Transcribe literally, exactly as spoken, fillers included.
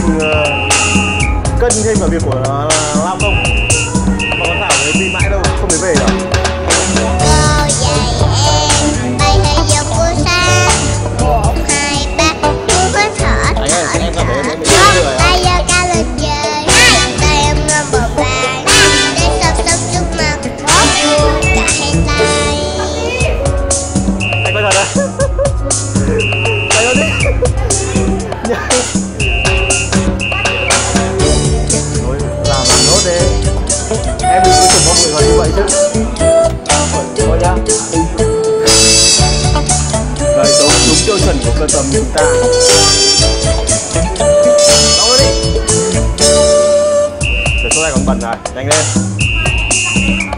mình uh, cân thêm cả việc của uh, Lao không? Mà con Thảo ấy đi mãi đâu, không thấy về đâu. Cô dạy em bài thể dục buổi sáng. Một, hai, ba, cứ phải thở, thở, thở. Một, ba giờ ca lên chơi. Tay em ngâm vào bàn. Để sắp sắp trước mặt. Một, cả hai tay. Anh quay thật à? Tay ơi đi. Thôi, làm làm nốt đi. Em đừng có chụp mọi người vào như vậy chứ. Thôi nhá. Đấy, đúng, đúng tiêu chuẩn của cơ tầm chúng ta. Đóng đi. Để số này còn bẩn này, nhanh lên.